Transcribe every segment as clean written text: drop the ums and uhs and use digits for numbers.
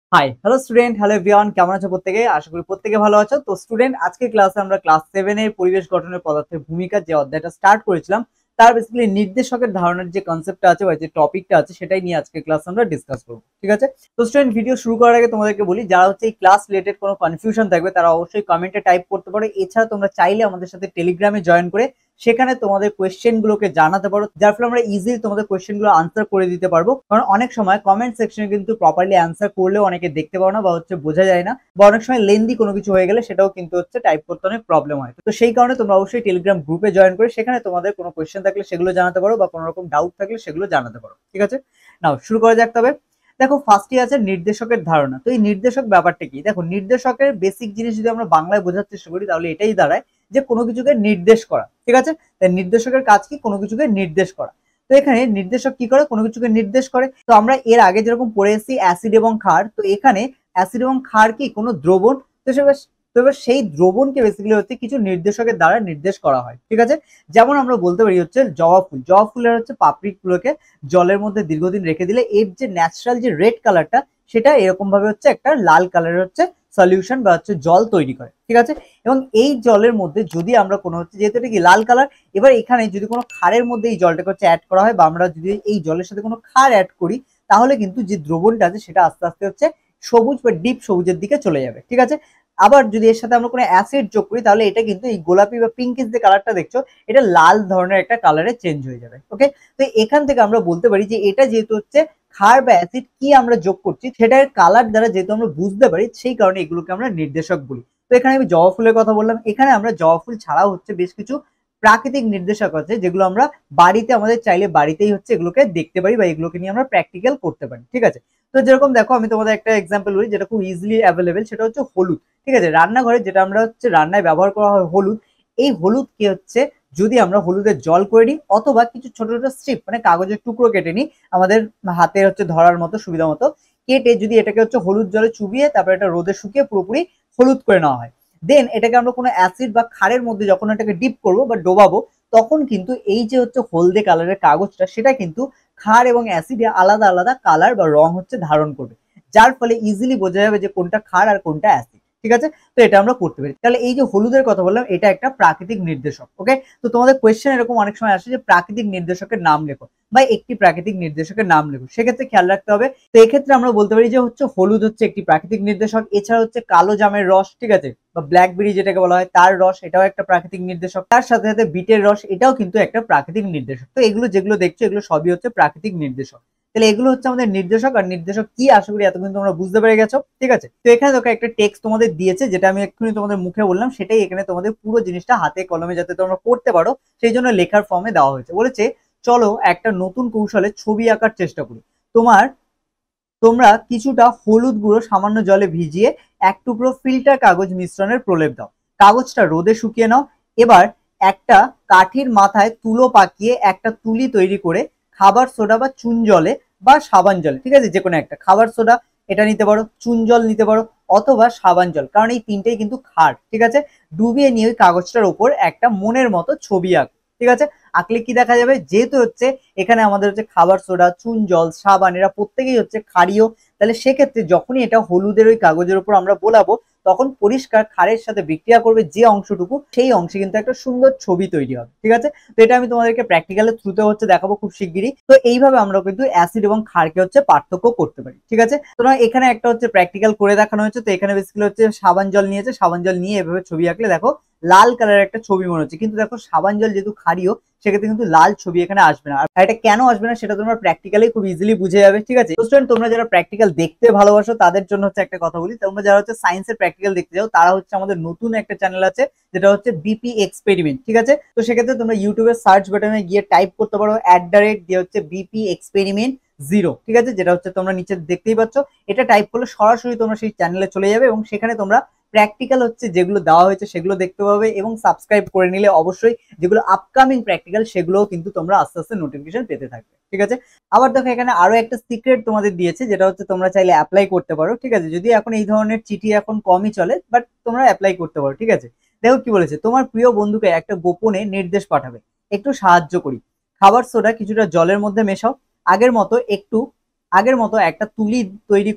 High hello student, hello everyone, কেমন আছো প্রত্যেকে? আশা করি প্রত্যেকে ভালো আছো। তো স্টুডেন্ট, আজকে ক্লাসে আমরা ক্লাস 7 এর পরিবেশ গঠনের পদার্থের ভূমিকা যে অধ্যায়টা স্টার্ট করেছিলাম তার বেসিক্যালি নির্দেশকের ধারণার যে কনসেপ্টটা আছে বা যে টপিকটা আছে সেটাই নিয়ে আজকে ক্লাস আমরা ডিসকাস করব। ঠিক আছে? তো স্টুডেন্ট, ভিডিও শুরু করার আগে তোমাদেরকে বলি, যারা হচ্ছে এই ক্লাস রিলেটেড কোনো কনফিউশন থাকবে তারা অবশ্যই কমেন্টে টাইপ করতে পারো। এছাড়া তোমরা চাইলে আমাদের সাথে টেলিগ্রামে জয়েন করে সেখানে তোমাদের কোয়েশ্চেন গুলোকে জানাতে পারো, যার ফলে আমরা ইজিলি তোমাদের কোয়েশ্চেন গুলো আনসার করে দিতে পারবো। কারণ অনেক সময় কমেন্ট সেকশনে কিন্তু প্রপারলি আনসার করলেও অনেকে দেখতে পাও না বা হচ্ছে বোঝা যায় না, বা অনেক সময় লেন্দি কোনো কিছু হয়ে গেলে সেটাও কিন্তু হচ্ছে টাইপ করতে অনেক প্রবলেম হয়। তো সেই কারণে তোমরা অবশ্যই টেলিগ্রাম গ্রুপে জয়েন করে সেখানে তোমাদের কোনো কোয়েশ্চেন থাকলে সেগুলো জানাতে পারো বা কোনো রকম ডাউট থাকলে সেগুলো জানাতে পারো। ঠিক আছে, নাও শুরু করা যাক। তবে দেখো, ফার্স্টই আছে নির্দেশকের ধারণা। তো এই নির্দেশক ব্যাপারটা কি? দেখো, নির্দেশকের বেসিক জিনিস যদি আমরা বাংলায় বোঝার চেষ্টা করি তাহলে এটাই দাঁড়ায় যে কোনো কিছুকে নির্দেশ করা। ঠিক আছে, তাই নির্দেশকের কাজ কি? কোনো কিছুকে নির্দেশ করা। তো এখানে নির্দেশক কি করে? কোনো কিছুকে নির্দেশ করে। তো আমরা এর আগে যেরকম পড়ে এসেছি অ্যাসিড এবং ক্ষার, তো এখানে অ্যাসিড এবং ক্ষার কি কোনো দ্রবণ। তো এবার সেই দ্রবণকে বেসিক্যালি হচ্ছে কিছু নির্দেশকের দ্বারা নির্দেশ করা হয়। ঠিক আছে, যেমন আমরা বলতে পারি হচ্ছে জবা ফুল। জবা ফুলের হচ্ছে পাপড়িগুলোকে জলের মধ্যে দীর্ঘদিন রেখে দিলে এর যে ন্যাচারাল যে রেড কালারটা সেটা এরকম ভাবে হচ্ছে একটা লাল কালারের হচ্ছে সলিউশন বা হচ্ছে জল তৈরি করে। ঠিক আছে, এবং এই জলের মধ্যে যদি আমরা কোনো হচ্ছে, যেহেতু এটা কি লাল কালার, এবার এখানে যদি কোনো ক্ষারের মধ্যে এই জলটাকে হচ্ছে অ্যাড করা হয় বা আমরা যদি এই জলের সাথে কোনো ক্ষার অ্যাড করি তাহলে কিন্তু যে দ্রবণটা আছে সেটা আস্তে আস্তে হচ্ছে সবুজ বা ডিপ সবুজের দিকে চলে যাবে। ঠিক আছে, আবার যদি এর সাথে আমরা কোনো অ্যাসিড যোগ করি তাহলে এটা কিন্তু এই গোলাপি বা পিঙ্কিশ যে কালারটা দেখছো এটা লাল ধরনের একটা কালারে চেঞ্জ হয়ে যাবে। ওকে, তো এখান থেকে আমরা বলতে পারি যে এটা যেহেতু হচ্ছে ক্ষার বা অ্যাসিড কি আমরা যোগ করছি সেটার কালার দ্বারা যেহেতু আমরা বুঝতে পারি, সেই কারণে এগুলোকে আমরা নির্দেশক বলি। তো এখানে আমি জবা ফুলের কথা বললাম, এখানে আমরা জবা ফুল ছাড়াও হচ্ছে বেশ কিছু প্রাকৃতিক নির্দেশক আছে যেগুলো আমরা বাড়িতে আমাদের চাইলে বাড়িতেই হচ্ছে এগুলোকে দেখতে পারি বা এগুলোকে নিয়ে আমরা প্র্যাকটিক্যাল করতে পারি। ঠিক আছে, তো যেরকম দেখো আমি তোমাদের একটা এক্সাম্পল বলি যেটা খুব ইজিলি অ্যাভেলেবেল, সেটা হচ্ছে হলুদ। ঠিক আছে, রান্নাঘরে যেটা আমরা হচ্ছে রান্নায় ব্যবহার করা হয় হলুদ, এই হলুদকে হচ্ছে যদি আমরা হলুদের জল করে নিই অথবা কিছু ছোট ছোট স্ট্রিপ মানে কাগজের টুকরো কেটে নিই আমাদের হাতে হচ্ছে ধরার মতো সুবিধা মতো, কেটে যদি এটাকে হচ্ছে হলুদ জলে চুবিয়ে তারপর এটা রোদে শুকিয়ে পুরোপুরি হলুদ করে নেওয়া হয়, দেন এটাকে আমরা কোনো অ্যাসিড বা ক্ষারের মধ্যে যখন এটাকে ডিপ করবো বা ডোবাবো তখন কিন্তু এই যে হচ্ছে হলদে কালারের কাগজটা সেটা কিন্তু ক্ষার এবং অ্যাসিডে আলাদা আলাদা কালার বা রং হচ্ছে ধারণ করবে, যার ফলে ইজিলি বোঝা যাবে যে কোনটা ক্ষার আর কোনটা অ্যাসিড। ঠিক আছে, তো এটা আমরা করতে পারি। তাহলে এই যে হলুদের কথা বললাম এটা একটা প্রাকৃতিক নির্দেশক। ওকে, তো তোমাদের কোয়েশ্চেন এরকম অনেক সময় আসে যে প্রাকৃতিক নির্দেশকের নাম লেখো বা একটি প্রাকৃতিক নির্দেশকের নাম লেখো, সেক্ষেত্রে খেয়াল রাখতে হবে। তো এক্ষেত্রে আমরা বলতে পারি যে হচ্ছে হলুদ হচ্ছে একটি প্রাকৃতিক নির্দেশক, এছাড়া হচ্ছে কালো জামের রস, ঠিক আছে, বা ব্ল্যাকবেরি যেটাকে বলা হয় তার রস, এটাও একটা প্রাকৃতিক নির্দেশক। তার সাথে সাথে বিটের রস, এটাও কিন্তু একটা প্রাকৃতিক নির্দেশক। তো এগুলো যেগুলো দেখছো এগুলো সবই হচ্ছে প্রাকৃতিক নির্দেশক। তাহলে এগুলো হচ্ছে আমাদের নির্দেশক। আর নির্দেশক কি আশা করি এতক্ষণ তোমরা বুঝতে পেরে গেছো। ঠিক আছে, তো এখানে দেখো একটা টেক্সট তোমাদের দিয়েছে যেটা আমি এক্ষুনি তোমাদের মুখে বললাম, সেটাই এখানে তোমাদের পুরো জিনিসটা হাতে কলমে যাতে তোমরা পড়তে পারো সেই জন্য লেখার ফর্মে দেওয়া হয়েছে। বলেছে চলো একটা নতুন কৌশলে ছবি আঁকার চেষ্টা করি। তোমরা কিছুটা হলুদ গুঁড়ো সামান্য জলে ভিজিয়ে এক টুকরো ফিল্টার কাগজ মিশ্রণের প্রলেপ দাও, কাগজটা রোদে শুকিয়ে নাও। এবার একটা কাঠির মাথায় তুলো পাকিয়ে একটা তুলি তৈরি করে খাবার সোডা বা চুন জলে বা সাবান জলে, ঠিক আছে, যে কোনো একটা, খাবার সোডা এটা নিতে পারো, চুন জল নিতে পারো অথবা সাবান জল, কারণ এই তিনটেই কিন্তু ক্ষার। ঠিক আছে, ডুবিয়ে নিয়ে ওই কাগজটার উপর একটা মনের মতো ছবি আঁক। ঠিক আছে, আঁকলে কি দেখা যাবে? যেহেতু হচ্ছে এখানে আমাদের হচ্ছে খাবার সোডা, চুন জল, সাবান এরা প্রত্যেকেই হচ্ছে ক্ষারীয়, তাহলে সেক্ষেত্রে যখনই এটা হলুদের ওই কাগজের উপর আমরা বোলাবো তখন পরিষ্কার ক্ষারের সাথে বিক্রিয়া করবে যে অংশটুকু, সেই অংশে কিন্তু একটা সুন্দর ছবি তৈরি হবে। ঠিক আছে, তো এটা আমি তোমাদেরকে প্র্যাকটিক্যালের থ্রুতে হচ্ছে দেখাবো খুব শিগগিরই। তো এইভাবে আমরা কিন্তু অ্যাসিড এবং ক্ষারকে হচ্ছে পার্থক্য করতে পারি। ঠিক আছে, তো এখানে একটা হচ্ছে প্র্যাকটিক্যাল করে দেখানো হয়েছে। তো এখানে বেসিক্যালি হচ্ছে সাবান জল নিয়েছে, সাবান জল নিয়ে এভাবে ছবি আঁকলে দেখো লাল কালারের একটা ছবি মনে হচ্ছে, কিন্তু দেখো সাবান জল যেহেতু ক্ষারীয় সেক্ষেত্রে কিন্তু লাল ছবি এখানে আসবে না। আর এটা কেন আসবে না সেটা তোমরা প্র্যাকটিক্যালি খুব ইজিলি বুঝে যাবে। ঠিক আছে, স্টুডেন্ট, তোমরা যারা প্র্যাকটিক্যাল দেখতে ভালোবাসো তাদের জন্য হচ্ছে একটা কথা বলি, তোমরা যারা হচ্ছে সায়েন্সের প্র্যাকটিক্যাল দেখতে যাও তারা হচ্ছে আমাদের নতুন একটা চ্যানেল আছে যেটা হচ্ছে বিপি এক্সপেরিমেন্ট। ঠিক আছে, তো সেক্ষেত্রে তোমরা ইউটিউবের সার্চ বাটনে গিয়ে টাইপ করতে পারো @ দিয়ে হচ্ছে বিপি এক্সপেরিমেন্ট 0। ঠিক আছে, যেটা হচ্ছে তোমরা নিচে দেখতেই পাচ্ছ, এটা টাইপ করলে সরাসরি তোমরা সেই চ্যানেলে চলে যাবে এবং সেখানে তোমরা প্র্যাকটিক্যাল হচ্ছে যেগুলো দেওয়া হয়েছে সেগুলো দেখতে পাবে এবং সাবস্ক্রাইব করে নিলে অবশ্যই যেগুলো আপকামিং প্র্যাকটিক্যাল সেগুলোও কিন্তু তোমরা আস্তে আস্তে নোটিফিকেশন পেতে থাকবে। ঠিক আছে, আবার দেখো এখানে আরো একটা সিক্রেট তোমাদের দিয়েছে যেটা হচ্ছে তোমরা চাইলে অ্যাপ্লাই করতে পারো। ঠিক আছে, যদি এখন এই ধরনের চিঠি এখন কমই চলে বাট তোমরা অ্যাপ্লাই করতে পারো। ঠিক আছে, দেখো কি বলেছে, তোমার প্রিয় বন্ধুকে একটা গোপনে নির্দেশ পাঠাবে, একটু সাহায্য করি, খাবার সোডা কিছুটা জলের মধ্যে মেশাও, আগের মতো একটা তুলি তৈরি করে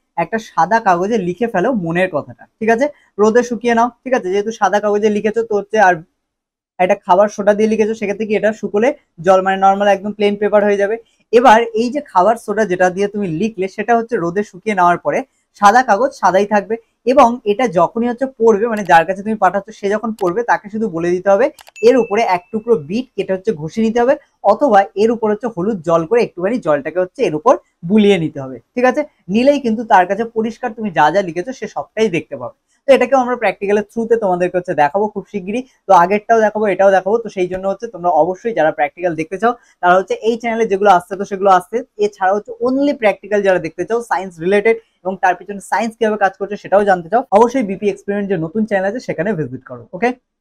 একটা সাদা কাগজে লিখে ফেলো মনের কথাটা, ঠিক আছে? রোদে শুকিয়ে নাও, ঠিক আছে? যেহেতু সাদা কাগজে লিখেছো তো হচ্ছে, আর একটা খাবার সোডা দিয়ে লিখেছো, সেক্ষেত্রে কি এটা শুকলে জল মানে নর্মাল একদম প্লেন পেপার হয়ে যাবে। এবার এই যে খাবার সোডা যেটা দিয়ে তুমি লিখলে সেটা হচ্ছে রোদে শুকিয়ে নেওয়ার পরে সাদা কাগজ সাদাই থাকবে, এবং এটা যখনই হচ্ছে পড়বে, মানে যার কাছে তুমি পাঠাচ্ছ সে যখন পড়বে তাকে শুধু বলে দিতে হবে এর উপরে এক টুকরো বিট কেটে হচ্ছে ঘষে নিতে হবে, অথবা এর উপর হচ্ছে হলুদ জল করে একটুখানি জলটাকে হচ্ছে এর উপর বুলিয়ে নিতে হবে, ঠিক আছে? নিলেই কিন্তু তার কাছে পরিষ্কার তুমি যা যা লিখেছো সে সবটাই দেখতে পাবে। তো এটাকেও আমরা প্র্যাকটিক্যালের থ্রুতে তোমাদেরকে হচ্ছে দেখাবো খুব শিগগিরই। তো আগেরটাও দেখাবো, এটাও দেখাবো। তো সেই জন্য হচ্ছে তোমরা অবশ্যই যারা প্র্যাকটিক্যাল দেখতে চাও তারা হচ্ছে এই চ্যানেলে যেগুলো আসছে তো সেগুলো আসছে, এছাড়া হচ্ছে অনলি প্র্যাকটিক্যাল যারা দেখতে চাও সায়েন্স রিলেটেড এবং তার পিছনে সায়েন্স কিভাবে কাজ করছে সেটাও জানতে চাও, অবশ্যই বিপি এক্সপেরিমেন্ট যে নতুন চ্যানেল আছে সেখানে ভিজিট করো। ওকে।